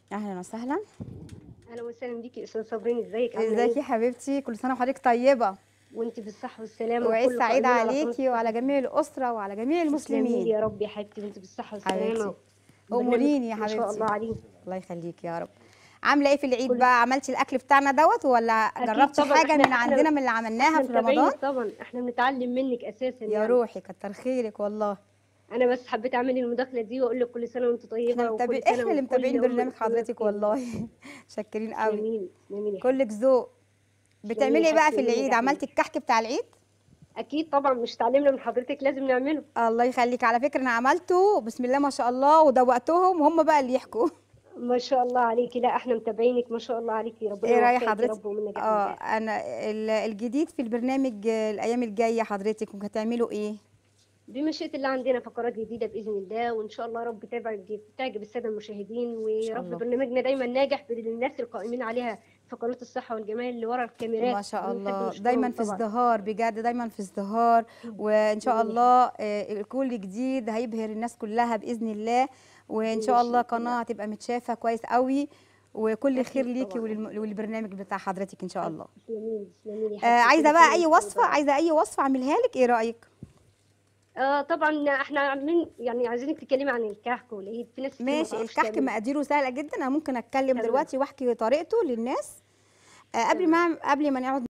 اهلا وسهلا. اهلا وسهلا بيكي يا استاذه صابرين، ازيك عامله ازيك ايه؟ يا حبيبتي؟ كل سنه وحضرتك طيبه، وانت بالصحه والسلامه وعيد وكله سعيد قائمين على قناه عليكي وعلى الصحه. جميع الاسره وعلى جميع تسلمي لي المسلمين. يا رب يا حبيبتي، وانت بالصحه حبيبتي والسلامه. البرنامج اموريني يا ما شاء حبيبتي. الله عليه. الله يخليكي يا رب. عامله ايه في العيد كل بقى؟ عملتي الاكل بتاعنا دوت ولا اكيد جربتي طبعا، حاجه احنا من احنا عندنا من اللي عملناها احنا في رمضان؟ متابعينك طبعا، احنا بنتعلم منك اساسا يا يعني. روحي كتر خيرك والله. انا بس حبيت اعمل المداخله دي واقول لك كل سنه وانت طيبه، وكل سنه احنا اللي وكل متابعين برنامج المسلمين حضرتك بخير يا رب. والله. شاكرين قوي. تسلمي لي تسلمي لي يا كلك حبيبتي. ذوق. تسلمي لي يا بتعملي ايه بقى حبيبتي في ومنك العيد؟ يا عملتي حبيبتي. الكحك بتاع العيد؟ اكيد طبعا، مش تعلمنا من حضرتك لازم نعمله. الله يخليك، على فكره انا عملته بسم الله ما شاء الله ودوقتهم وهم بقى اللي يحكوا. ما شاء الله عليكي، لا احنا متابعينك ما شاء الله عليكي، ربنا ايه رأي يوفقك يا حضرتك؟ رب ومنك يا حبيبتي. انا الجديد في البرنامج الايام الجايه حضرتك ممكن تعملوا ايه؟ بمشيئة الله عندنا فقرات جديدة بإذن الله، وإن شاء الله رب تعجب السادة المشاهدين، ان شاء ورب الله. برنامجنا دايما ناجح بالناس القائمين عليها في قناة الصحة والجمال اللي ورا ما الكاميرات، شاء بنحب الله دايما نشكرهم في طبعا. ازدهار، بجد دايما في ازدهار. وان شاء جميل يا حبيبتي. الله كل جديد هيبهر الناس كلها باذن الله. وان شاء الله بمشيئة الله. قناه هتبقى متشافه كويس قوي. وكل خير أكيد ليكي طبعا أكيد. وللبرنامج بتاع حضرتك ان شاء الله. تسلميلي تسلميلي يا حبيبتي، عايزه كل سنة بقى اي وأنت وصفه، طيبة يا رب. عايزه اي وصفه اعملها لك، ايه رايك؟ طبعا احنا عاملين يعني عايزينك تتكلمي عن الكحك والعيد، في ناس كتير ما ماشي، تعرفش الكحك تعمله. مقاديره سهله جدا، انا ممكن اتكلم تمام. دلوقتي واحكي طريقته للناس. قبل تمام. ما نقعد